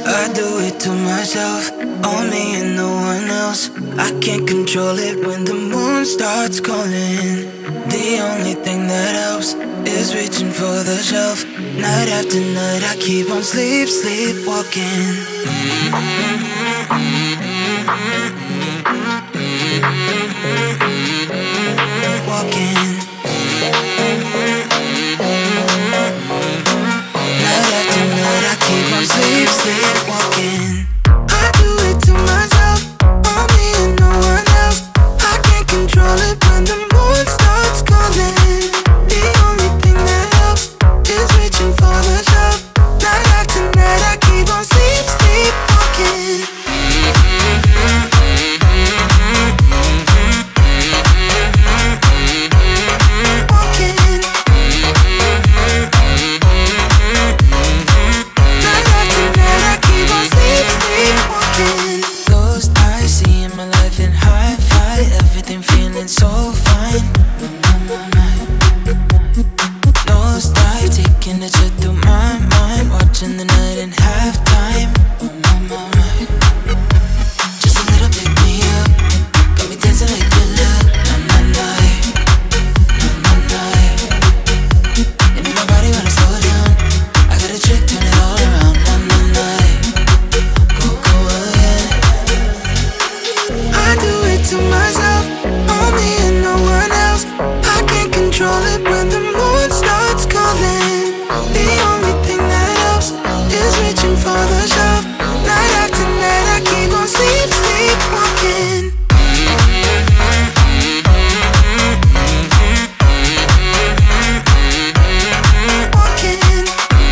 I do it to myself, on me and no one else. I can't control it when the moon starts calling. The only thing that helps is reaching for the shelf. Night after night I keep on sleepwalking. Walking. Night after night I keep on sleepwalking. I do it to myself, on me and no one else. I can't control it when the moon starts calling. The only thing that helps is reaching for the shelf. Night after night I keep on sleepwalking. So fine, nose dive, taking a trip through my mind, watching the night in halftime. Just a little pick me up, got me dancing like you love. Na na na, and in my body when I slow down, I got a trick, turn it all around. Na na, go again. I do it to myself, on me and no one else. I can't control it when the moon starts calling. The only thing that helps is reaching for the shelf. Night after night I keep on sleepwalking. Walking.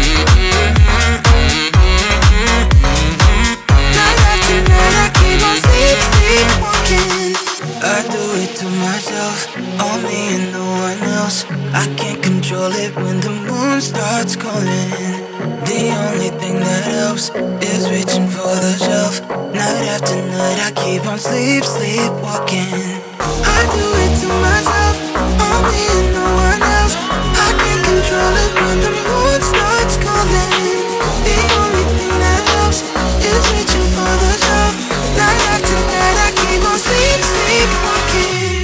Night after night I keep on sleepwalking. I do it to myself, on me and no one else. I can't control it when the moon starts calling. The only thing that helps is reaching for the shelf. Night after night I keep on sleepwalking. I do it to myself, on me and no one else. I can't control it when the moon starts calling. The only thing that helps is reaching for the shelf. Night after night I keep on sleepwalking.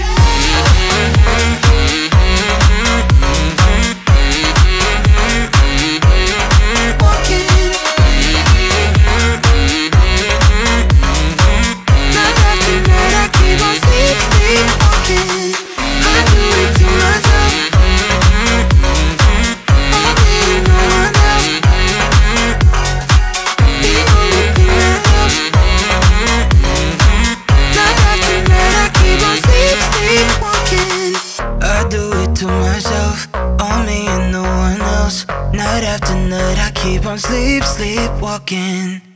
Night after night I keep on sleepwalking.